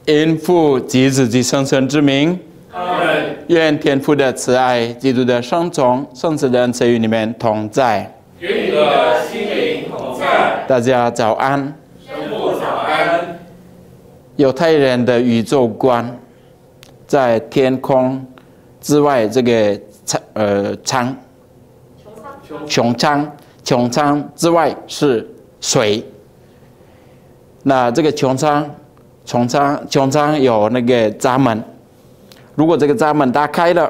因父及子及圣神之名， 阿门。 愿天父的慈爱、基督的圣宠、圣子的恩赐与你们同在。 与你的心灵同在。 大家早安。 生父早安。 犹太人的宇宙观，在天空之外这个穹苍之外是水。那这个穹苍有那个闸门，如果这个闸门打开了，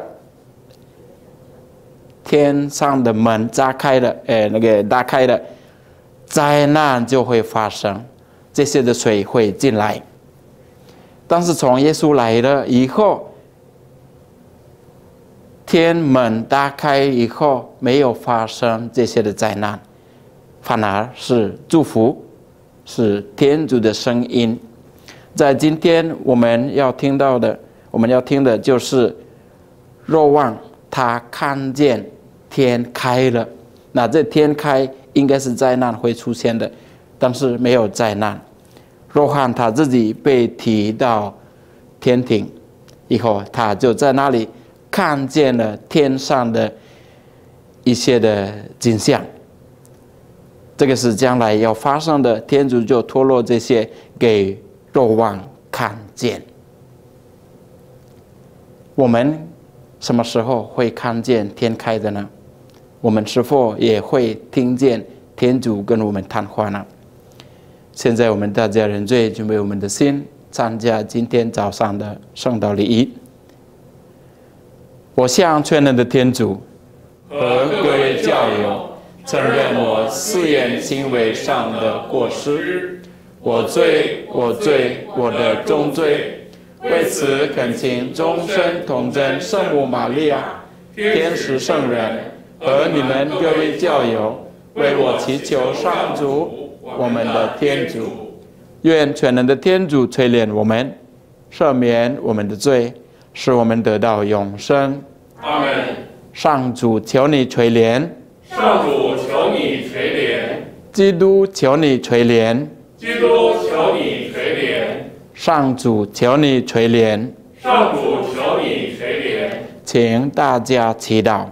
天上的门打开了，打开了，灾难就会发生，这些的水会进来。但是从耶稣来了以后，天门打开以后没有发生这些的灾难，反而是祝福，是天主的声音。在今天我们要听的就是若望他看见天开了，那这天开应该是灾难会出现的，但是没有灾难。若翰他自己被提到天庭以后，他就在那里看见了天上的一些的景象，这个是将来要发生的，天主就托落这些给若望看见。我们什么时候会看见天开的呢？我们是否也会听见天主跟我们谈话呢？现在我们大家认罪，准备我们的心，参加今天早上的圣道礼仪。我向全能的天主和各位教友承认我誓言行为上的过失，我罪，我的重罪。为此恳请终身童真圣母玛利亚、天使圣人和你们各位教友，为我祈求上主我们的天主。愿全能的天主垂怜我们，赦免我们的罪，使我们得到永生。 阿门。 上主求你垂怜， 上主求你垂怜， 基督求你垂怜， 基督求你垂怜， 上主求你垂怜， 上主求你垂怜。 请大家祈祷。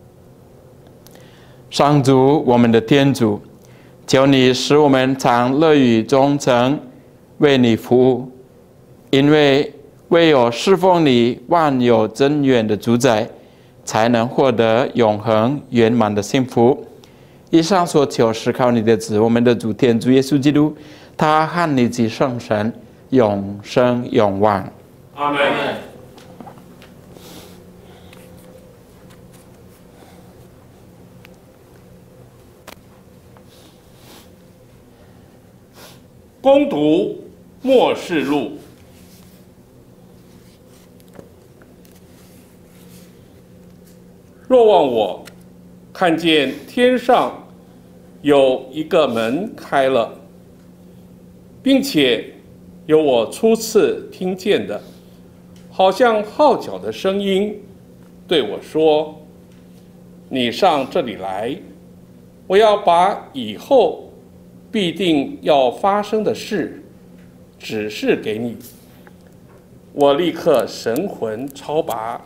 上主我们的天主，求你使我们常乐于忠诚，为你服务，因为唯有侍奉你万有真远的主宰，才能获得永恒圆满的幸福。以上所求是靠你的子，我们的主天主耶稣基督，他和你及圣神永生永王。 阿门。恭读默示录。若望我看见天上有一个门开了，并且有我初次听见的，好像号角的声音，对我说：“你上这里来，我要把以后必定要发生的事指示给你。”我立刻神魂超拔。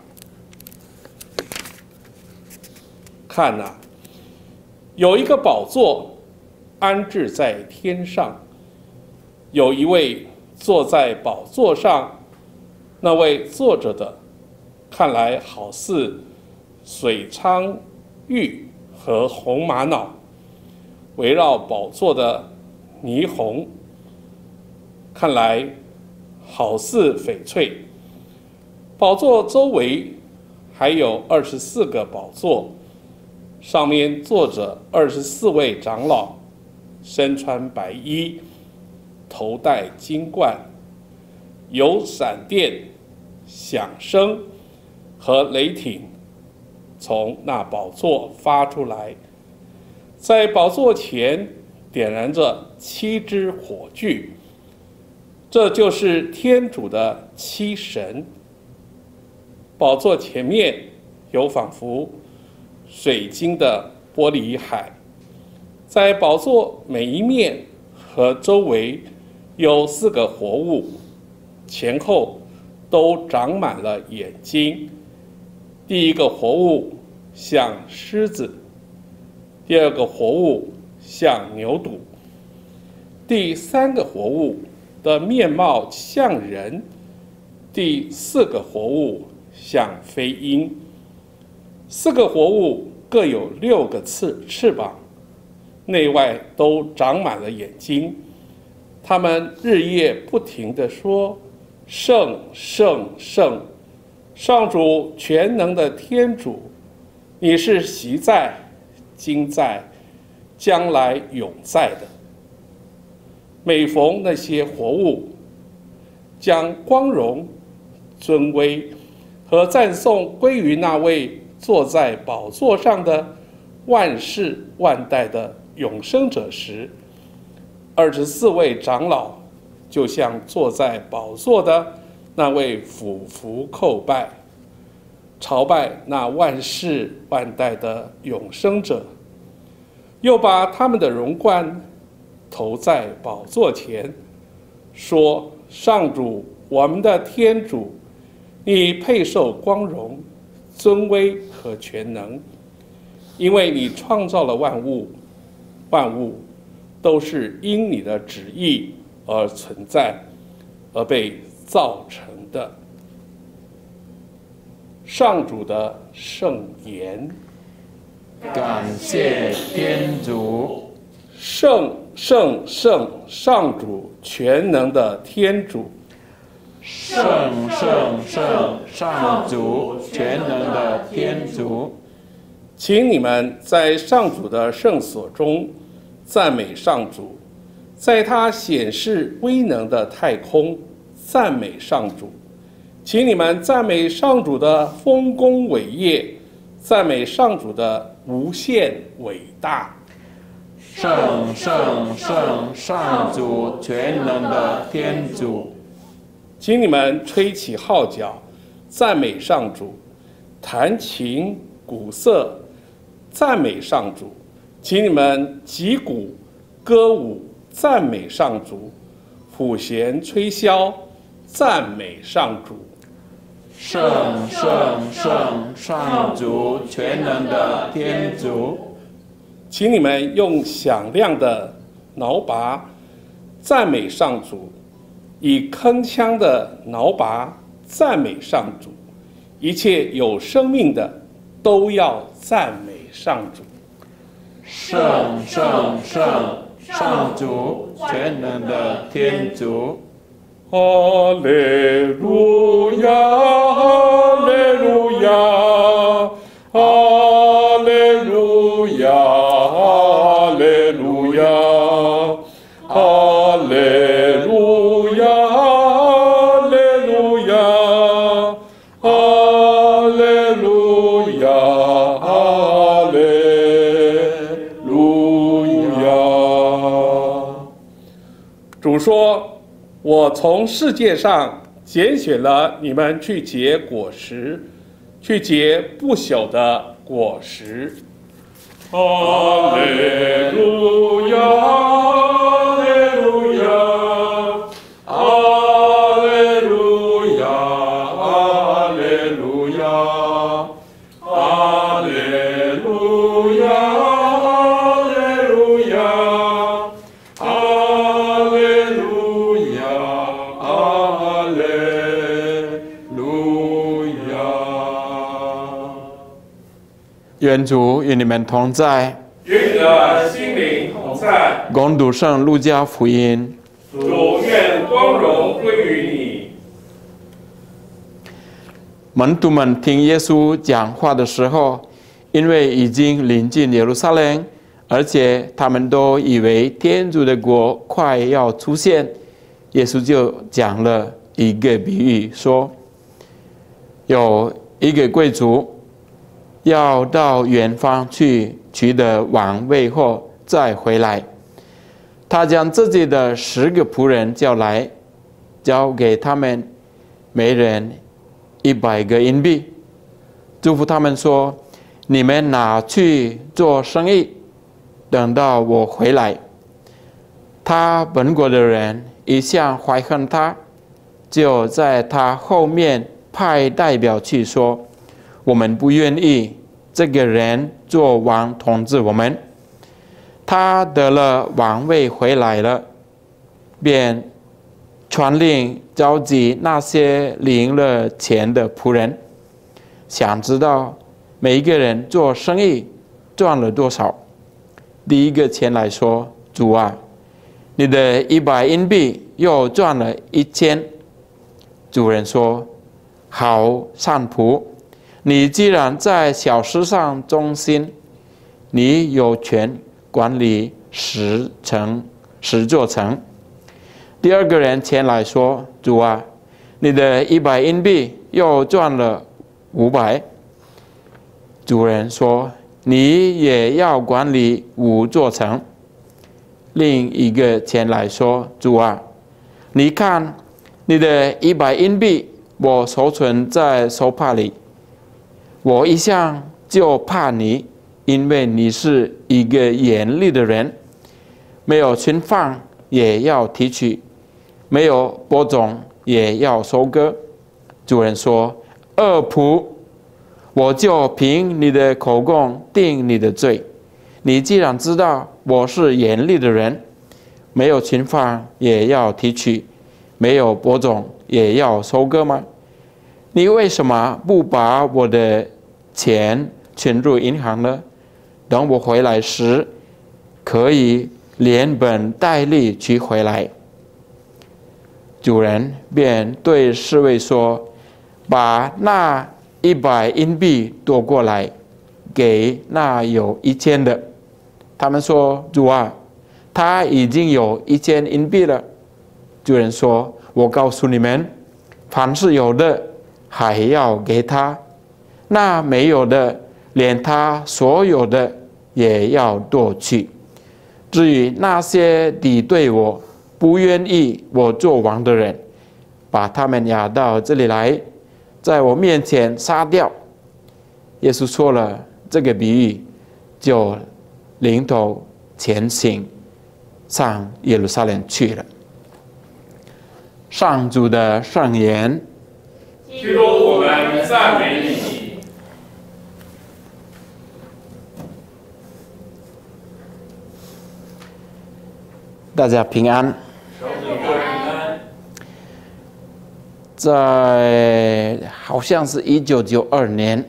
看哪，有一个宝座安置在天上，有一位坐在宝座上，那位坐着的，看来好似水苍玉和红玛瑙，围绕宝座的霓虹，看来好似翡翠。宝座周围还有24个宝座，上面坐着24位长老，身穿白衣，头戴金冠，有闪电、响声和雷霆从那宝座发出来，在宝座前点燃着7支火炬，这就是天主的7神。宝座前面有仿佛水晶的玻璃海，在宝座每一面和周围有4个活物， 前后都长满了眼睛。第一个活物像狮子，第二个活物像牛犊，第三个活物的面貌像人，第四个活物像飞鹰。四个活物各有6个翅膀，内外都长满了眼睛。他们日夜不停地说：圣，圣，圣！上主全能的天主，你是昔在、今在、将来永在的。每逢那些活物将光荣、尊威和赞颂归于那位坐在宝座上的万世万代的永生者时，24位长老就像坐在宝座的那位俯伏叩拜，朝拜那万世万代的永生者，又把他们的荣冠投在宝座前，说：上主，我们的天主，你配受光荣、尊威和全能，因为你创造了万物，万物都是因你的旨意而存在，而被造成的。上主的圣言。 感谢天主。 圣，圣，圣！上主全能的天主。 圣，圣，圣！上主全能的天主。 请你们在上主的圣所中赞美上主，在他显示威能的太空赞美上主。请你们赞美上主的丰功伟业，赞美上主的无限伟大。 圣，圣，圣！上主全能的天主。 请你们吹起号角，赞美上主；弹琴鼓瑟，赞美上主。请你们击鼓歌舞，赞美上主；抚弦吹箫，赞美上主。 圣，圣，圣！上主全能的天主。 请你们用响亮的铙钹赞美上主，以铿锵的铙钹赞美上主。一切有生命的都要赞美上主。 圣，圣，圣！上主全能的天主。 哈利路亚，哈利路亚，哈利路亚，哈利路亚，哈利路亚，哈利路亚，哈利路亚，哈利路亚。主说：我从世界上拣选了你们去结果实，去结不朽的果实。哈利路亚，哈利路亚，哈利路亚，哈利路亚，哈利路亚，哈利路亚，哈利路亚，哈利路亚。 愿主与你们同在， 与你的心灵同在。 恭读圣路加福音。 主愿光荣归于你。 门徒们听耶稣讲话的时候，因为已经临近耶路撒冷，而且他们都以为天主的国快要出现，耶稣就讲了一个比喻，说有一个贵族要到远方去取得王位后再回来，他将自己的10个仆人叫来，交给他们每人100个银币，嘱咐他们说：你们拿去做生意，等到我回来。他本国的人一向怀恨他， 就在他后面派代表去说：“我们不愿意这个人做王统治我们。”他得了王位回来了，便传令召集那些领了钱的仆人，想知道每一个人做生意赚了多少。第一个前来说：“主啊，你的100银币又赚了1000。”主人说：“好善仆，你既然在小事上忠心，你有权管理10座城。”第二个人前来说：“主啊，你的100银币又赚了500。”主人说：“你也要管理5座城。”另一个前来说：“主啊，你看你的100银币，我收存在手帕里。我一向就怕你，因为你是一个严厉的人，没有存放也要提取，没有播种也要收割。”主人说：“恶仆，我就凭你的口供定你的罪。你既然知道我是严厉的人，没有存放也要提取，没有播种也要收割吗？你为什么不把我的钱存入银行呢？等我回来时，可以连本带利取回来。”主人便对侍卫说：“把那100银币夺过来，给那有1000的。”他们说：“主啊，他已经有1000银币了。”主人说：“我告诉你们，凡是有的，还要给他；那没有的，连他所有的也要夺去。至于那些敌对我、不愿意我做王的人，把他们押到这里来，在我面前杀掉。”耶稣说了这个比喻，就领头前行，上耶路撒冷去了。上主的圣言。 基督，我们赞美你。 大家平安。在好像是1992年，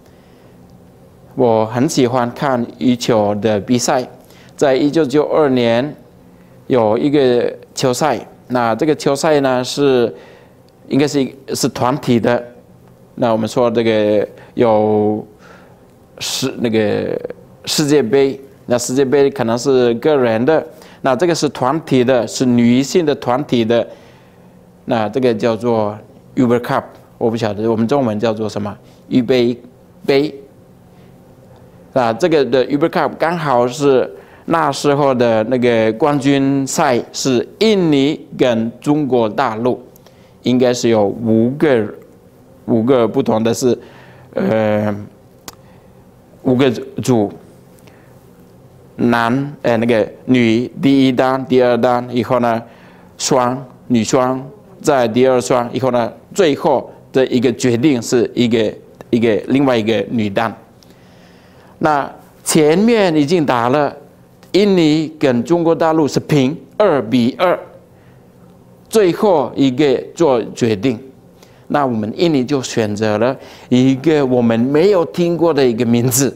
我很喜欢看羽球的比赛。在1992年有一个球赛，那这个球赛呢应该是团体的。那我们说这个有那个世界杯，那世界杯可能是个人的，那这个是团体的，是女性的团体的。那这个叫做 Uber Cup， 我不晓得我们中文叫做什么，预备杯。那这个的 Uber Cup 刚好是那时候的那个冠军赛是印尼跟中国大陆，应该是有5个不同的是5个组，那个女第一单、第二单以后呢，女双。在第2双以后呢，最后的一个决定是另外一个女单。那前面已经打了，印尼跟中国大陆是平2-2，最后一个做决定。那我们印尼就选择了一个我们没有听过的一个名字。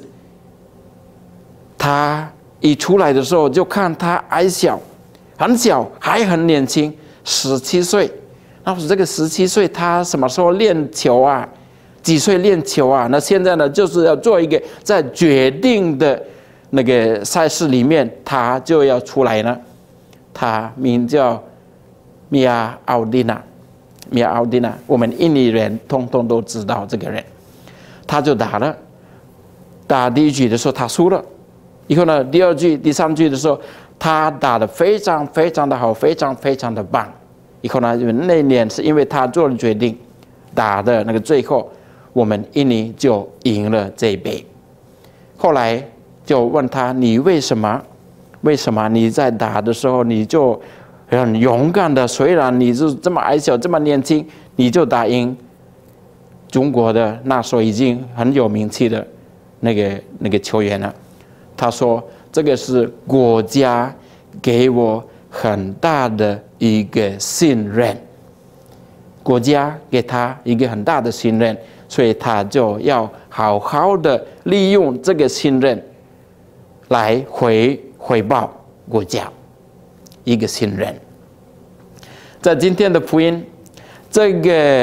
他一出来的时候就看他矮小，很小，还很年轻，17岁。那这个17岁，他什么时候练球啊？几岁练球啊？那现在呢，就是要做一个在决定的那个赛事里面，他就要出来呢。他名叫米亚奥蒂娜，我们印尼人通通都知道这个人。他就打第一局的时候他输了，以后呢，第2局、第3局的时候，他打得非常非常的好，非常非常的棒。以后呢，那年是因为他做了决定，打的那个最后，我们印尼就赢了这一杯。后来就问他：“你为什么你在打的时候你就很勇敢的，虽然你是这么矮小、这么年轻，你就打赢中国的那时候已经很有名气的那个球员了。他说：“这个是国家给我很大的一个信任，国家给他一个很大的信任，所以他就要好好的利用这个信任来回报国家一个信任。”在今天的福音，这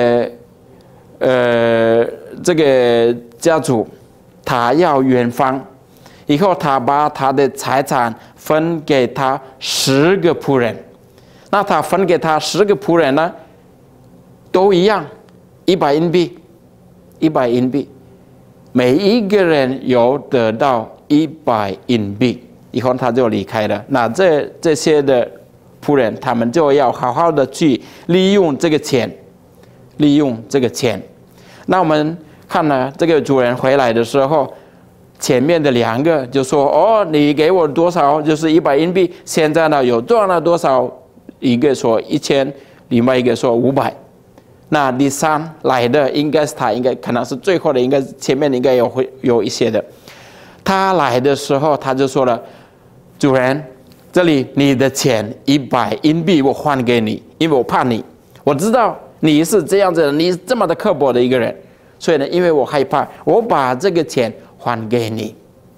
个家主他要远方。以后，他把他的财产分给他10个仆人。那他分给他10个仆人呢，都一样，100银币，100银币，每一个人有得到100银币。以后他就离开了。那这些的仆人，他们就要好好的去利用这个钱，利用这个钱。那我们看了这个主人回来的时候。前面的2个就说：“哦，你给我多少？就是100银币。现在呢，有赚了多少？”一个说1000，另外一个说500。那第3来的应该是他，应该可能是最后的，应该前面应该有一些的。他来的时候，他就说了：“主人，这里你的钱100银币我还给你，因为我怕你，我知道你是这样子的，你是这么的刻薄的一个人，所以呢，因为我害怕，我把这个钱。”还给你，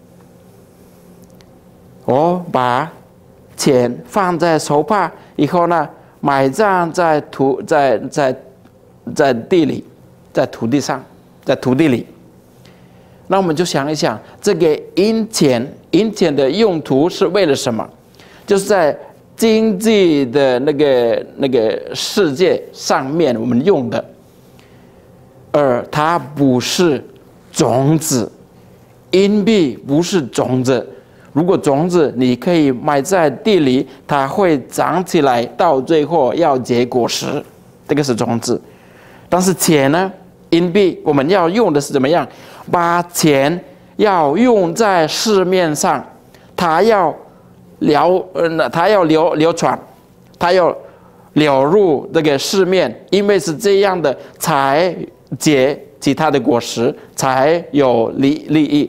我把钱放在手帕以后呢，埋葬在地里，在土地上，在土地里。那我们就想一想，这个银钱的用途是为了什么？就是在经济的那个世界上面我们用的，而它不是种子。银币不是种子，如果种子你可以埋在地里，它会长起来，到最后要结果实，这个是种子。但是钱呢，银币我们要用的是怎么样？把钱要用在市面上，它要流传，它要流入这个市面，因为是这样的才结其他的果实，才有利益。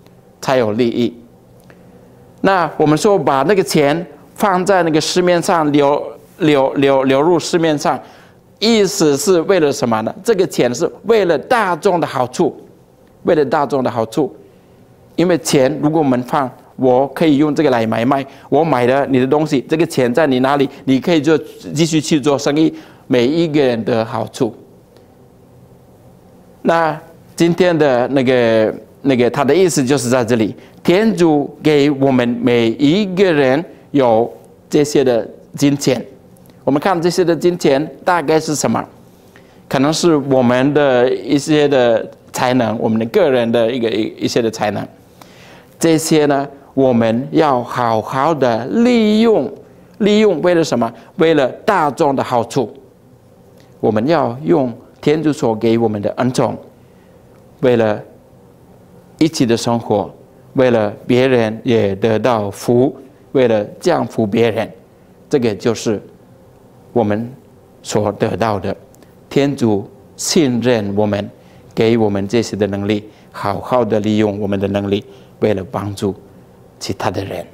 那我们说把那个钱放在那个市面上，流入市面上，意思是为了什么呢？这个钱是为了大众的好处，为了大众的好处。因为钱，如果我们放，我可以用这个来买卖，我买了你的东西，这个钱在你那里，你可以就继续去做生意，每一个人的好处。那今天的那个他的意思就是在这里，天主给我们每一个人有这些的金钱。我们看这些的金钱大概是什么？可能是我们的一些的才能，我们的个人的一些的才能。这些呢，我们要好好的利用，为了什么？为了大众的好处。我们要用天主所给我们的恩宠，为了一起的生活，为了别人也得到福，为了降福别人，这个就是我们所得到的。天主信任我们，给我们这些的能力，好好的利用我们的能力，为了帮助其他的人。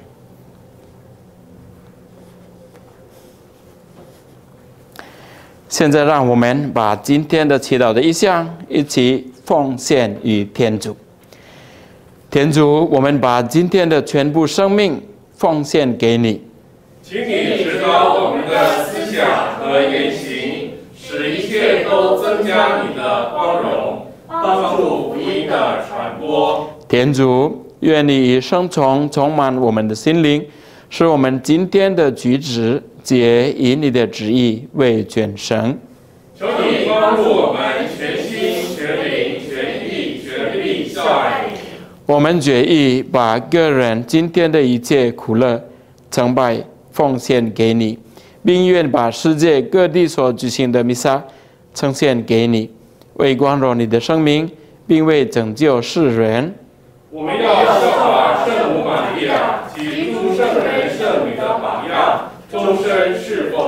现在让我们把今天的祈祷的意向一起奉献于天主。天主，我们把今天的全部生命奉献给你， 请你指导我们的思想和言行，使一切都增加你的光荣，帮助福音的传播。 天主，愿你以圣宠充满我们的心灵，使我们今天的举止皆以你的旨意为卷绳。 求你帮助我们全心全灵全意全力效爱你。 我们决意把个人今天的一切苦乐、成败奉献给你，并愿把世界各地所举行的弥撒呈现给你，为光荣你的生命，并为拯救世人。 我们要效法圣母玛利亚及诸圣人圣女的榜样，终身侍奉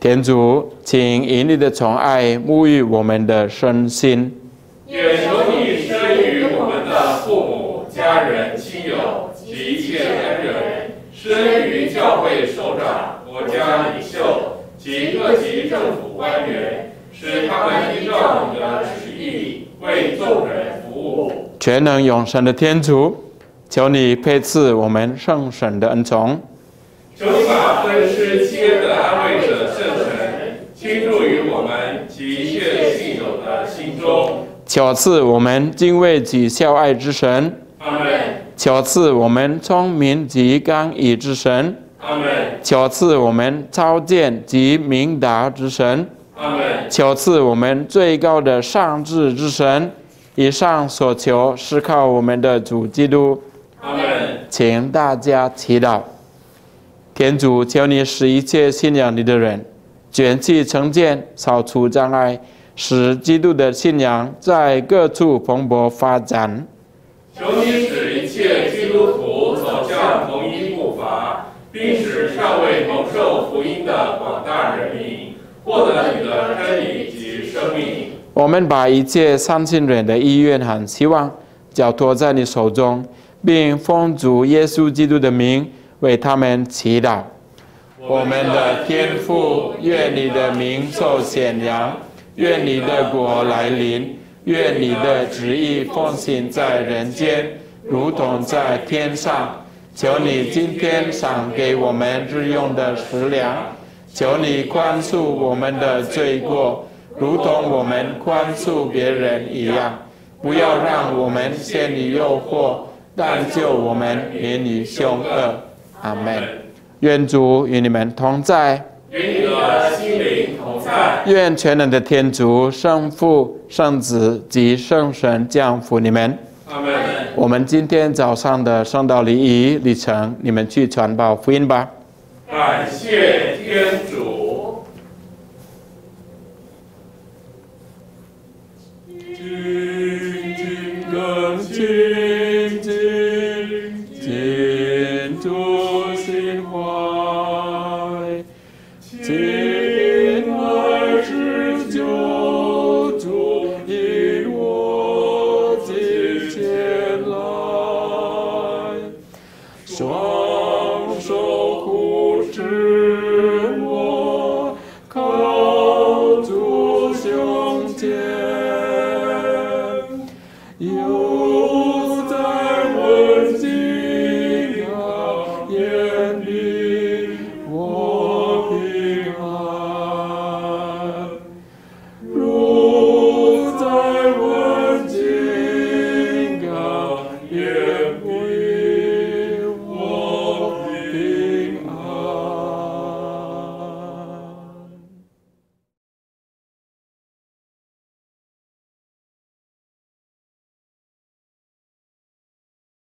天主，请以你的宠爱沐浴我们的身心。 也求你施于我们的父母、家人、亲友及一切恩人，施于教会首长、国家领袖及各级政府官员，使他们依照你的旨意为众人服务。 全能永生的天主，求你配赐我们圣神的恩宠。 求你把分施期间的安慰者圣神倾注于我们及一切信友的心中。 求赐我们敬畏及孝爱之神。 阿们。 求赐我们聪明及刚毅之神。 阿们。 求赐我们超见及明达之神。 阿们。 求赐我们最高的上智之神。以上所求是靠我们的主基督。 阿们。 请大家祈祷。天主，求你使一切信仰你的人卷起成见，扫除障碍，使基督的信仰在各处蓬勃发展。 求你使一切基督徒走向同一步伐，并使尚未蒙受福音的广大人民获得你的真理及生命。 我们把一切善信人的意愿和希望交托在你手中，并奉主耶稣基督的名为他们祈祷。我们的天父，愿你的名受显扬，愿你的国来临，愿你的旨意奉行在人间，如同在天上。求你今天赏给我们日用的食粮，求你宽恕我们的罪过，如同我们宽恕别人一样。不要让我们陷于诱惑，但救我们免于凶恶。阿们。愿主与你们同在， 与你的心灵同在。 愿全能的天主、圣父、圣子及圣神降福你们。 阿们。 我们今天早上的圣道礼仪历程，你们去传报福音吧。 感谢天主。 敬主心怀，敬爱之救主引我近前来，双手护持我，靠主胸前。